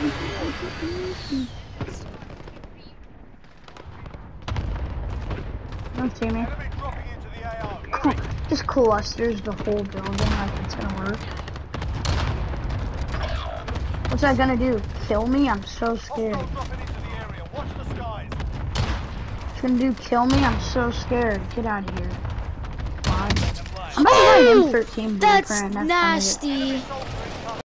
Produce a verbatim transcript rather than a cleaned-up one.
Don't see me. Cool. Just clusters the whole building like it's gonna work. What's that gonna do? Kill me? I'm so scared. It's gonna do kill me? I'm so scared. Get out of here. God. I'm about to buy an M thirteen That's blueprint. That's nasty.